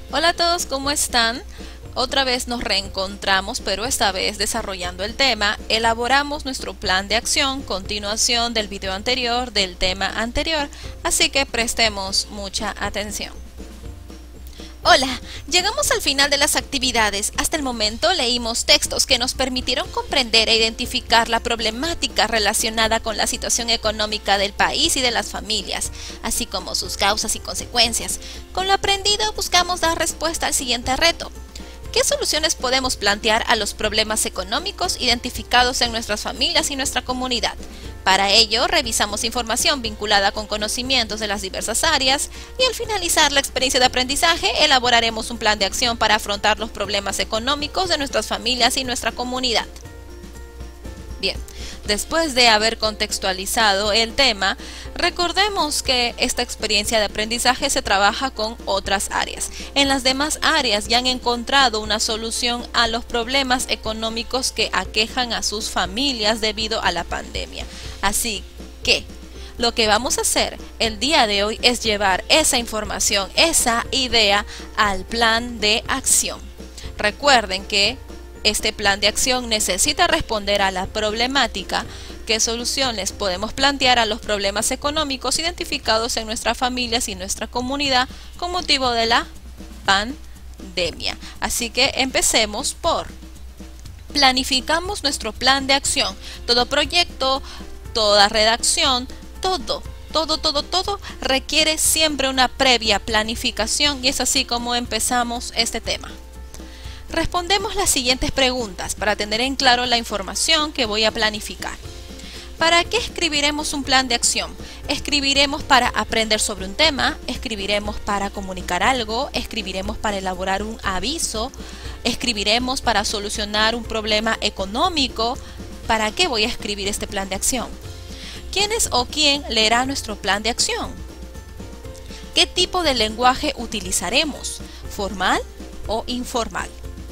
Hola a todos, ¿cómo están? Otra vez nos reencontramos, pero esta vez desarrollando el tema, elaboramos nuestro plan de acción, continuación del video anterior, del tema anterior, así que prestemos mucha atención. Hola, llegamos al final de las actividades. Hasta el momento leímos textos que nos permitieron comprender e identificar la problemática relacionada con la situación económica del país y de las familias, así como sus causas y consecuencias. Con lo aprendido buscamos dar respuesta al siguiente reto. ¿Qué soluciones podemos plantear a los problemas económicos identificados en nuestras familias y nuestra comunidad? Para ello, revisamos información vinculada con conocimientos de las diversas áreas y al finalizar la experiencia de aprendizaje, elaboraremos un plan de acción para afrontar los problemas económicos de nuestras familias y nuestra comunidad. Bien, después de haber contextualizado el tema, recordemos que esta experiencia de aprendizaje se trabaja con otras áreas. En las demás áreas ya han encontrado una solución a los problemas económicos que aquejan a sus familias debido a la pandemia. Así que lo que vamos a hacer el día de hoy es llevar esa información, esa idea al plan de acción. Recuerden que este plan de acción necesita responder a la problemática. ¿Qué soluciones podemos plantear a los problemas económicos identificados en nuestras familias y nuestra comunidad con motivo de la pandemia? Así que empecemos por planificamos nuestro plan de acción. Todo proyecto, toda redacción, todo requiere siempre una previa planificación y es así como empezamos este tema. Respondemos las siguientes preguntas para tener en claro la información que voy a planificar. ¿Para qué escribiremos un plan de acción? Escribiremos para aprender sobre un tema, escribiremos para comunicar algo, escribiremos para elaborar un aviso, escribiremos para solucionar un problema económico. ¿Para qué voy a escribir este plan de acción? ¿Quiénes o quién leerá nuestro plan de acción? ¿Qué tipo de lenguaje utilizaremos? ¿Formal o informal?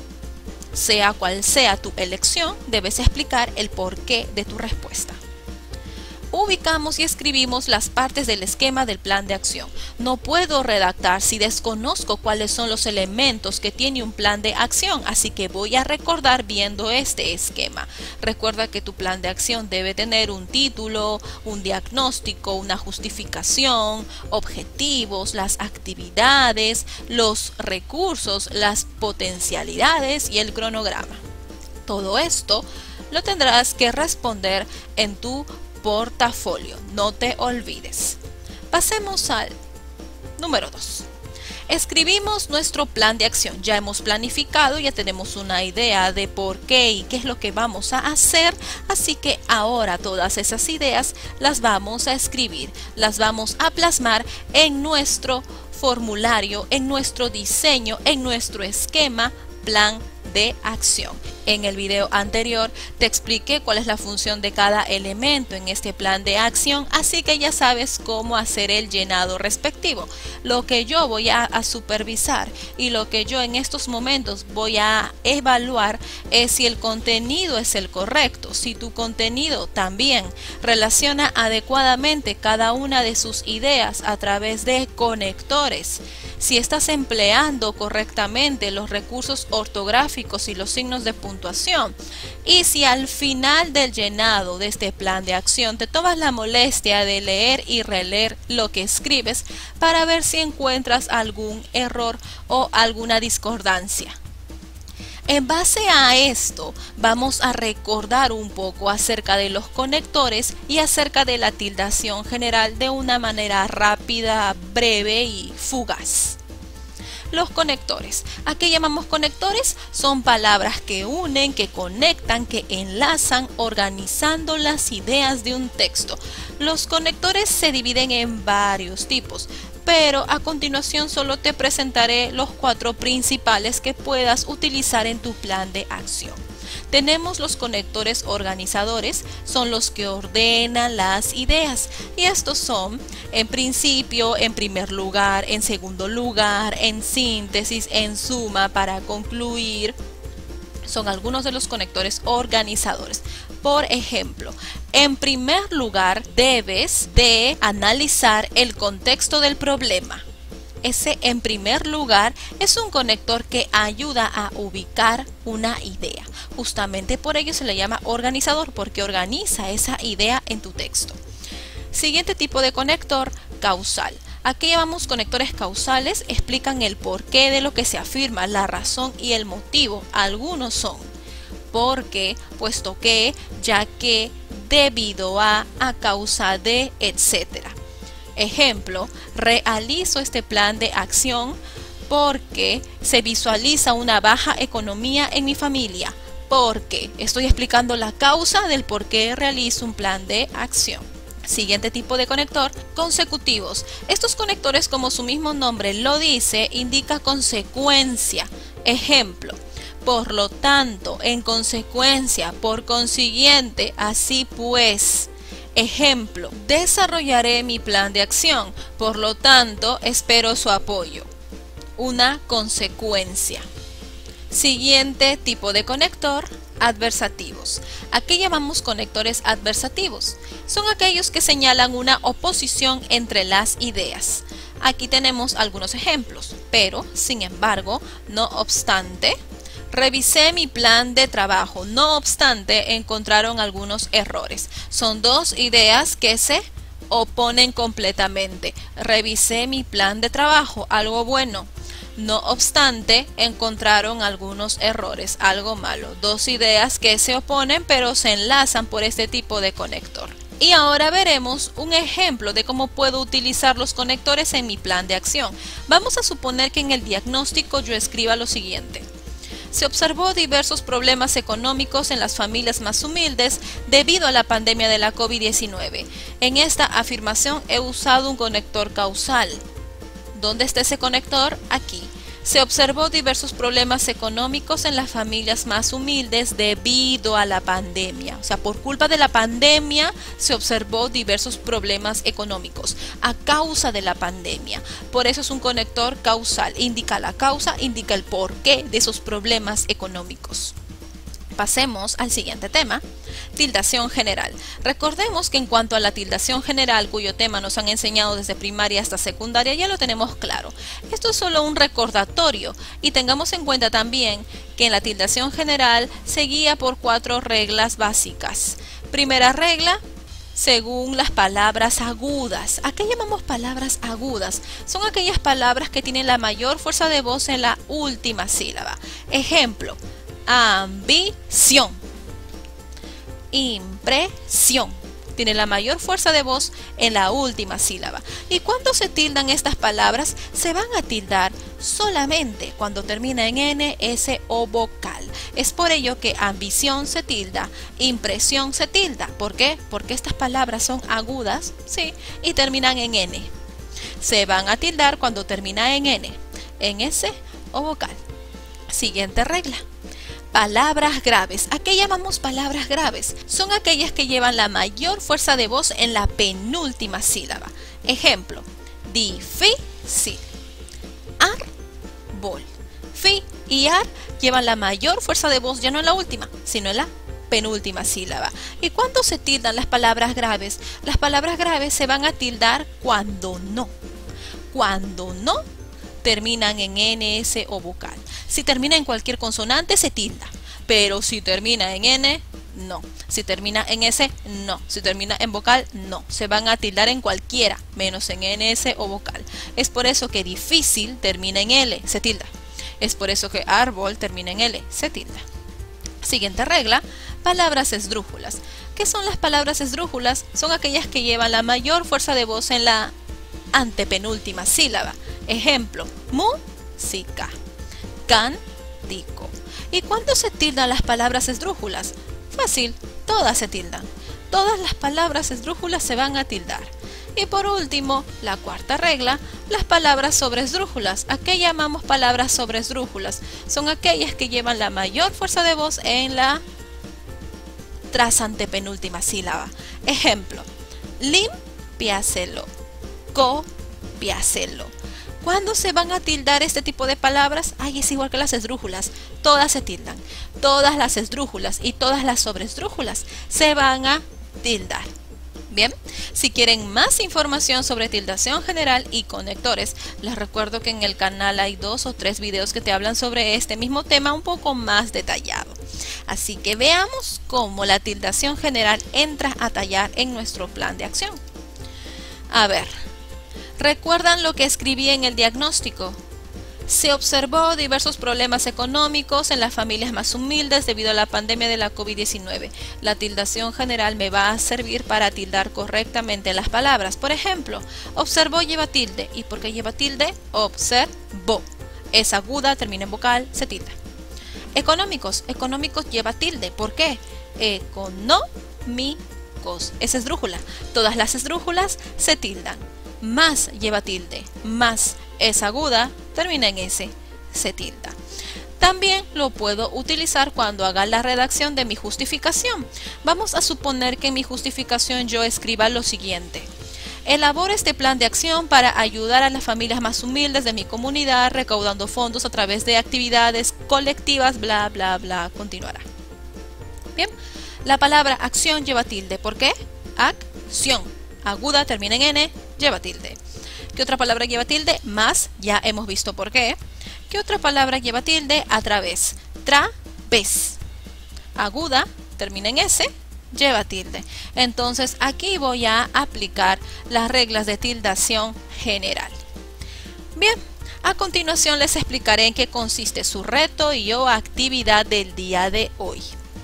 Sea cual sea tu elección, debes explicar el porqué de tu respuesta. Ubicamos y escribimos las partes del esquema del plan de acción. No puedo redactar si desconozco cuáles son los elementos que tiene un plan de acción, así que voy a recordar viendo este esquema. Recuerda que tu plan de acción debe tener un título, un diagnóstico, una justificación, objetivos, las actividades, los recursos, las potencialidades y el cronograma. Todo esto lo tendrás que responder en tu portafolio, no te olvides. Pasemos al número 2. Escribimos nuestro plan de acción. Ya hemos planificado, ya tenemos una idea de por qué y qué es lo que vamos a hacer, así que ahora todas esas ideas las vamos a escribir, las vamos a plasmar en nuestro formulario, en nuestro diseño, en nuestro esquema, plan de acción. En el video anterior te expliqué cuál es la función de cada elemento en este plan de acción, así que ya sabes cómo hacer el llenado respectivo. Lo que yo voy a supervisar y lo que yo en estos momentos voy a evaluar es si el contenido es el correcto, si tu contenido también relaciona adecuadamente cada una de sus ideas a través de conectores, si estás empleando correctamente los recursos ortográficos y los signos de puntuación, y si al final del llenado de este plan de acción te tomas la molestia de leer y releer lo que escribes para ver si encuentras algún error o alguna discordancia. En base a esto, vamos a recordar un poco acerca de los conectores y acerca de la tildación general de una manera rápida, breve y fugaz. Los conectores. ¿A qué llamamos conectores? Son palabras que unen, que conectan, que enlazan, organizando las ideas de un texto. Los conectores se dividen en varios tipos, pero a continuación solo te presentaré los 4 principales que puedas utilizar en tu plan de acción. Tenemos los conectores organizadores, son los que ordenan las ideas, y estos son en principio, en primer lugar, en segundo lugar, en síntesis, en suma, para concluir. Son algunos de los conectores organizadores. Por ejemplo, en primer lugar debes de analizar el contexto del problema. Ese, en primer lugar, es un conector que ayuda a ubicar una idea. Justamente por ello se le llama organizador, porque organiza esa idea en tu texto. Siguiente tipo de conector, causal. Aquí llamamos conectores causales, explican el porqué de lo que se afirma, la razón y el motivo. Algunos son porque, puesto que, ya que, debido a causa de, etc. Ejemplo, realizo este plan de acción porque se visualiza una baja economía en mi familia. Porque estoy explicando la causa del por qué realizo un plan de acción. Siguiente tipo de conector, consecutivos. Estos conectores, como su mismo nombre lo dice, indica consecuencia. Ejemplo, por lo tanto, en consecuencia, por consiguiente, así pues. Ejemplo, desarrollaré mi plan de acción, por lo tanto, espero su apoyo. Una consecuencia. Siguiente tipo de conector, adversativos. Aquí llamamos conectores adversativos. Son aquellos que señalan una oposición entre las ideas. Aquí tenemos algunos ejemplos, pero, sin embargo, no obstante, revisé mi plan de trabajo. No obstante, encontraron algunos errores. Son dos ideas que se oponen completamente. Revisé mi plan de trabajo, algo bueno. No obstante, encontraron algunos errores, algo malo. Dos ideas que se oponen pero se enlazan por este tipo de conector. Y ahora veremos un ejemplo de cómo puedo utilizar los conectores en mi plan de acción. Vamos a suponer que en el diagnóstico yo escriba lo siguiente. Se observó diversos problemas económicos en las familias más humildes debido a la pandemia de la COVID-19. En esta afirmación he usado un conector causal. ¿Dónde está ese conector? Aquí. Se observó diversos problemas económicos en las familias más humildes debido a la pandemia. O sea, por culpa de la pandemia se observó diversos problemas económicos a causa de la pandemia. Por eso es un conector causal. Indica la causa, indica el porqué de esos problemas económicos. Pasemos al siguiente tema, tildación general. Recordemos que en cuanto a la tildación general, cuyo tema nos han enseñado desde primaria hasta secundaria, ya lo tenemos claro. Esto es solo un recordatorio y tengamos en cuenta también que en la tildación general se guía por 4 reglas básicas. Primera regla, según las palabras agudas. ¿A qué llamamos palabras agudas? Son aquellas palabras que tienen la mayor fuerza de voz en la última sílaba. Ejemplo, ambición, impresión. Tiene la mayor fuerza de voz en la última sílaba. ¿Y cuando se tildan estas palabras? Se van a tildar solamente cuando termina en N, S o vocal. Es por ello que ambición se tilda, impresión se tilda. ¿Por qué? Porque estas palabras son agudas, ¿sí? Y terminan en N. Se van a tildar cuando termina en N, en S o vocal. Siguiente regla. Palabras graves. ¿A qué llamamos palabras graves? Son aquellas que llevan la mayor fuerza de voz en la penúltima sílaba. Ejemplo, difícil, árbol. Fi y ar llevan la mayor fuerza de voz ya no en la última, sino en la penúltima sílaba. ¿Y cuándo se tildan las palabras graves? Las palabras graves se van a tildar cuando no. Cuando no terminan en N, S o vocal. Si termina en cualquier consonante se tilda, pero si termina en N, no. Si termina en S, no. Si termina en vocal, no. Se van a tildar en cualquiera, menos en N, S o vocal. Es por eso que difícil termina en L, se tilda. Es por eso que árbol termina en L, se tilda. Siguiente regla, palabras esdrújulas. ¿Qué son las palabras esdrújulas? Son aquellas que llevan la mayor fuerza de voz en la antepenúltima sílaba. Ejemplo, música, cántico. ¿Y cuándo se tildan las palabras esdrújulas? Fácil, todas se tildan. Todas las palabras esdrújulas se van a tildar. Y por último, la cuarta regla, las palabras sobresdrújulas. ¿A qué llamamos palabras sobresdrújulas? Son aquellas que llevan la mayor fuerza de voz en la tras antepenúltima sílaba. Ejemplo, limpiáselo, copiáselo. ¿Cuándo se van a tildar este tipo de palabras? Ay, es igual que las esdrújulas. Todas se tildan. Todas las esdrújulas y todas las sobresdrújulas se van a tildar. Bien, si quieren más información sobre tildación general y conectores, les recuerdo que en el canal hay 2 o 3 videos que te hablan sobre este mismo tema un poco más detallado. Así que veamos cómo la tildación general entra a tallar en nuestro plan de acción. A ver, ¿recuerdan lo que escribí en el diagnóstico? Se observó diversos problemas económicos en las familias más humildes debido a la pandemia de la COVID-19. La tildación general me va a servir para tildar correctamente las palabras. Por ejemplo, observó lleva tilde. ¿Y por qué lleva tilde? Observó. Es aguda, termina en vocal, se tilda. Económicos. Económicos lleva tilde. ¿Por qué? Económicos. Es esdrújula. Todas las esdrújulas se tildan. Más lleva tilde. Más es aguda, termina en S, se tilda. También lo puedo utilizar cuando haga la redacción de mi justificación. Vamos a suponer que en mi justificación yo escriba lo siguiente. Elabora este plan de acción para ayudar a las familias más humildes de mi comunidad, recaudando fondos a través de actividades colectivas, bla, bla, bla, continuará. Bien, la palabra acción lleva tilde. ¿Por qué? Acción. Aguda, termina en N, lleva tilde. ¿Qué otra palabra lleva tilde? Más, ya hemos visto por qué. ¿Qué otra palabra lleva tilde? A través. Través. Aguda, termina en S, lleva tilde. Entonces aquí voy a aplicar las reglas de tildación general. Bien, a continuación les explicaré en qué consiste su reto y o actividad del día de hoy.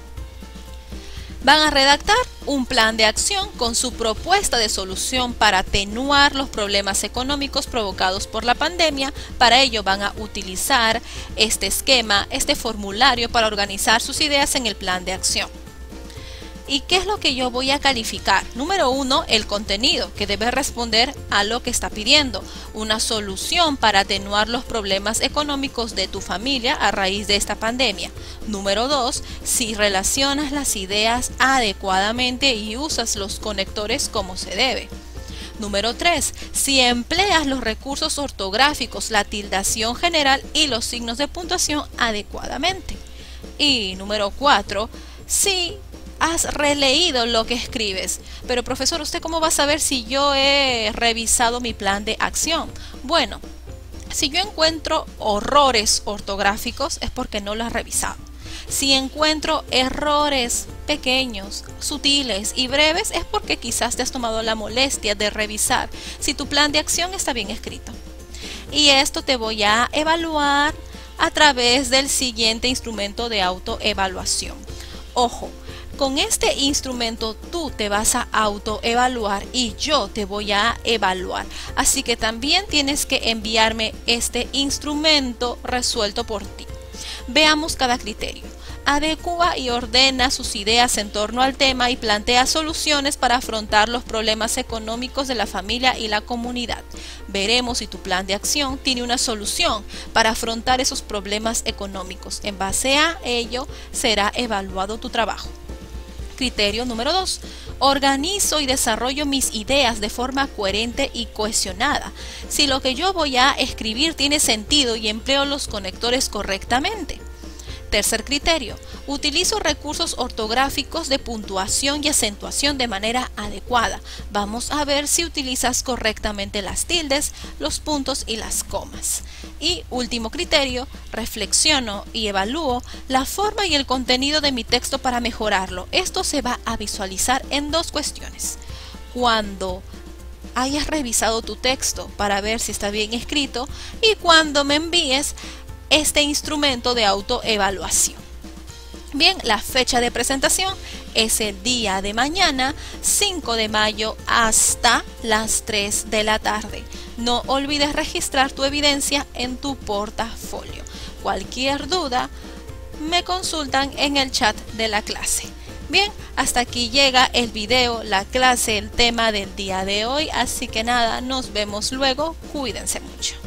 Van a redactar un plan de acción con su propuesta de solución para atenuar los problemas económicos provocados por la pandemia. Para ello van a utilizar este esquema, este formulario para organizar sus ideas en el plan de acción. ¿Y qué es lo que yo voy a calificar? Número 1, el contenido, que debe responder a lo que está pidiendo. Una solución para atenuar los problemas económicos de tu familia a raíz de esta pandemia. Número 2, si relacionas las ideas adecuadamente y usas los conectores como se debe. Número 3, si empleas los recursos ortográficos, la tildación general y los signos de puntuación adecuadamente. Y número 4, si has releído lo que escribes. Pero profesor, ¿usted cómo va a saber si yo he revisado mi plan de acción? Bueno, si yo encuentro errores ortográficos es porque no lo has revisado. Si encuentro errores pequeños, sutiles y breves es porque quizás te has tomado la molestia de revisar si tu plan de acción está bien escrito. Y esto te voy a evaluar a través del siguiente instrumento de autoevaluación. Ojo, con este instrumento tú te vas a autoevaluar y yo te voy a evaluar. Así que también tienes que enviarme este instrumento resuelto por ti. Veamos cada criterio. Adecúa y ordena sus ideas en torno al tema y plantea soluciones para afrontar los problemas económicos de la familia y la comunidad. Veremos si tu plan de acción tiene una solución para afrontar esos problemas económicos. En base a ello será evaluado tu trabajo. Criterio número 2. Organizo y desarrollo mis ideas de forma coherente y cohesionada. Si lo que yo voy a escribir tiene sentido y empleo los conectores correctamente. Tercer criterio. Utilizo recursos ortográficos de puntuación y acentuación de manera adecuada. Vamos a ver si utilizas correctamente las tildes, los puntos y las comas. Y último criterio, reflexiono y evalúo la forma y el contenido de mi texto para mejorarlo. Esto se va a visualizar en dos cuestiones. Cuando hayas revisado tu texto para ver si está bien escrito y cuando me envíes este instrumento de autoevaluación. Bien, la fecha de presentación es el día de mañana, 5 de mayo hasta las 3 de la tarde. No olvides registrar tu evidencia en tu portafolio. Cualquier duda, me consultan en el chat de la clase. Bien, hasta aquí llega el video, la clase, el tema del día de hoy. Así que nada, nos vemos luego. Cuídense mucho.